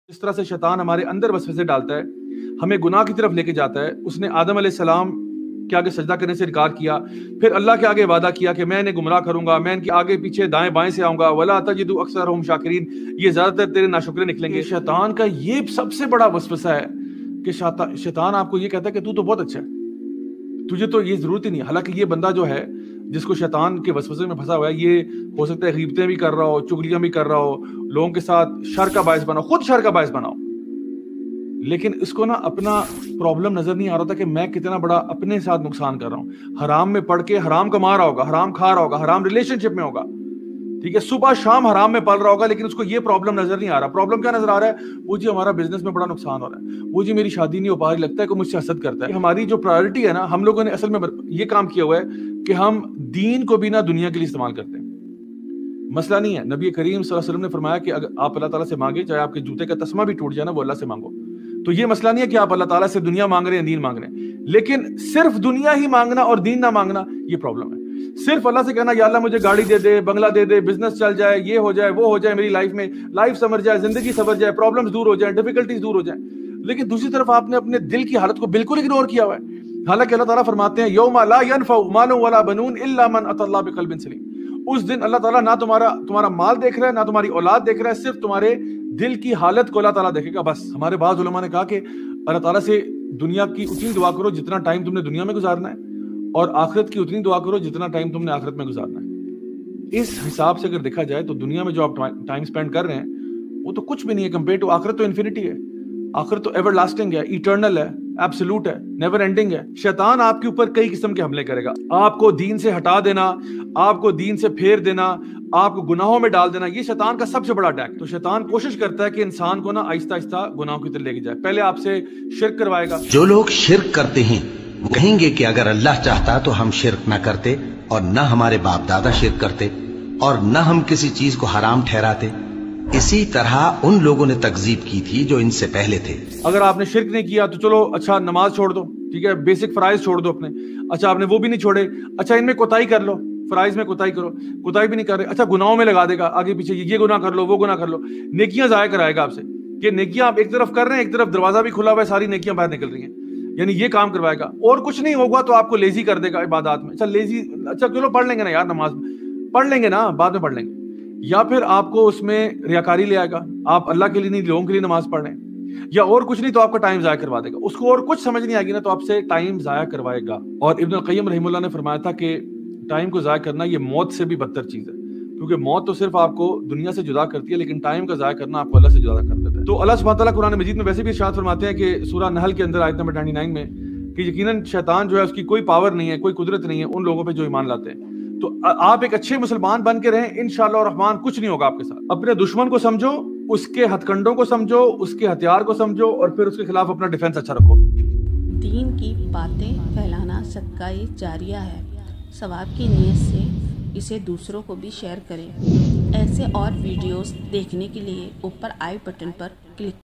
जिस तरह से शैतान हमारे अंदर वसवसे डालता है, हमें गुनाह की तरफ लेके जाता है। उसने आदम अलैहिस्सलाम के आगे सजदा करने से इनकार किया, फिर अल्लाह के आगे वादा किया कि मैं इन्हें गुमराह करूंगा, मैं इनके आगे पीछे दाएं बाएं से आऊंगा, वला तजिदु अक्सरहुम शाकिरीन, ये ज्यादातर तेरे नाशुक्रे निकलेंगे। शैतान का ये सबसे बड़ा वसवसा है कि शैतान आपको ये कहता है कि तू तो बहुत अच्छा है, तुझे तो ये जरूरत ही नहीं। हालांकि ये बंदा जो है जिसको शैतान के वसवसे में फंसा हुआ है, ये हो सकता है गीबतें भी कर रहा हो, चुगलियां भी कर रहा हो, लोगों के साथ शर का बायस बनाओ, खुद शर का बायस बनाओ, लेकिन इसको ना अपना प्रॉब्लम नजर नहीं आ रहा था कि मैं कितना बड़ा अपने साथ नुकसान कर रहा हूं। हराम में पढ़ के हराम कमा रहा होगा, हराम खा रहा होगा, हराम रिलेशनशिप में होगा, ठीक है, सुबह शाम हराम में पल रहा होगा, लेकिन उसको ये प्रॉब्लम नजर नहीं आ रहा। प्रॉब्लम क्या नजर आ रहा है? वो जी हमारा बिजनेस में बड़ा नुकसान हो रहा है, वो जी मेरी शादी नहीं हो पा रही, लगता है कि मुझसे हसद करता है। हमारी जो प्रायोरिटी है ना, हम लोगों ने असल में ये काम किया हुआ है कि हम दीन को भी ना दुनिया के लिए इस्तेमाल करते हैं। मसला नहीं है, नबी करीम सल्लल्लाहु अलैहि वसल्लम ने फरमाया कि अगर आप अल्लाह ताला से मांगे, चाहे आपके जूते का तस्मा भी टूट जाए ना, वो अल्लाह से मांगो। तो ये मसला नहीं है कि आप अल्लाह ताला से दुनिया मांग रहे हैं, दीन मांग रहे हैं, लेकिन सिर्फ दुनिया ही मांगना और दीन ना मांगना, ये प्रॉब्लम है। सिर्फ अल्लाह से कहना या अल्लाह मुझे गाड़ी दे दे, बंगला दे दे, बिजनेस चल जाए, ये हो जाए, वो हो जाए, मेरी लाइफ में लाइफ समझ जाए, जिंदगी समझ जाए, प्रॉब्लम्स दूर हो जाए, डिफिकल्टीज दूर हो जाए, लेकिन दूसरी तरफ आपने अपने दिल की हालत को बिल्कुल इग्नोर किया हुआ है। हालांकि अल्लाह ताला फरमाते हैं यौमा ला यनफउ मालुन वला बनून इल्ला मन अतल्लाह बिक़ल्बिन सलीम। उस दिन अल्लाह ताला ना तुम्हारा माल देख रहा है, ना तुम्हारी औलाद देख रहा है, सिर्फ तुम्हारे दिल की हालत को अल्लाह ताला देखेगा। बस हमारे बाज़ उलमा ने कहा कि अल्लाह ताला से दुनिया की उतनी दुआ करो जितना टाइम तुमने दुनिया में गुजारना है, और आखिरत की उतनी दुआ करो जितना टाइम तुमने आखिरत में गुजारना है। इस हिसाब से अगर देखा जाए तो दुनिया में जो आप टाइम स्पेंड कर रहे हैं वो तो कुछ भी नहीं है कंपेयर टू आखिरत। तो इन्फिनिटी है, आखिरत तो एवरलास्टिंग है, इटर्नल है, एब्सोल्यूट है, नेवर एंडिंग है। शैतान आपके ऊपर कई किस्म के हमले करेगा, आपको दीन से हटा देना, आपको दीन से फेर देना, आपको गुनाहों में डाल देना, ये शैतान का सबसे बड़ा अटैक। तो शैतान कोशिश करता है कि इंसान को ना आहिस्ता आहिस्ता गुनाहों की तरफ लेके जाए। पहले आपसे शिर्क करवाएगा। जो लोग शिर्क करते हैं वो कहेंगे कि अगर अल्लाह चाहता तो हम शिर्क ना करते, और न हमारे बाप दादा शिर्क करते, और न हम किसी चीज को हराम ठहराते। इसी तरह उन लोगों ने तकजीब की थी जो इनसे पहले थे। अगर आपने शिर्क नहीं किया तो चलो अच्छा नमाज छोड़ दो, ठीक है, बेसिक फराइज छोड़ दो अपने, अच्छा आपने वो भी नहीं छोड़े, अच्छा इनमें कोताही कर लो, फराइज में कोताही करो, कोताही भी नहीं कर रहे, अच्छा गुनाहों में लगा देगा, आगे पीछे ये गुनाह कर लो, वो गुनाह कर लो, नेकियां जाया कराएगा आपसे कि नेकियां आप एक तरफ कर रहे हैं, एक तरफ दरवाजा भी खुला हुआ है, सारी नेकियां बाहर निकल रही हैं, यानी ये काम करवाएगा। और कुछ नहीं होगा तो आपको लेजी कर देगा इबादत में। अच्छा लेजी, अच्छा चलो पढ़ लेंगे ना यार, नमाज पढ़ लेंगे ना, बाद में पढ़ लेंगे। या फिर आपको उसमें रियाकारी ले आएगा, आप अल्लाह के लिए नहीं लोगों के लिए नमाज पढ़ रहे हैं, या और कुछ नहीं तो आपका टाइम जाया करवा देगा। उसको और कुछ समझ नहीं आएगी ना तो आपसे टाइम जाया करवाएगा। और इब्न क़य्यिम रहमतुल्लाह ने फरमाया था कि टाइम को जाया करना ये मौत से भी बदतर चीज है, क्योंकि मौत तो सिर्फ आपको दुनिया से जुदा करती है, लेकिन टाइम का जाया करना आपको अल्लाह से जुदा कर देता है। तो अल्लाह सुब्हानहू तआला कुरान मजीद में वैसे भी इरशाद फरमाते हैं कि सूरह नहल के अंदर आयत नंबर 99 में कि यकीनन शैतान जो है उसकी कोई पावर नहीं है, कोई कुदरत नहीं है उन लोगों पे जो ईमान लाते हैं। तो आप एक अच्छे मुसलमान बन के रहें, इंशाअल्लाह रहमान कुछ नहीं होगा आपके साथ। अपने दुश्मन को समझो, उसके हथकंडों को समझो, उसके हथियार को समझो, और फिर उसके खिलाफ अपना डिफेंस अच्छा रखो। दीन की बातें फैलाना सदका-ए जारिया है। सवाब की नीयत से इसे दूसरों को भी शेयर करें। ऐसे और वीडियोस देखने के लिए ऊपर आई बटन पर क्लिक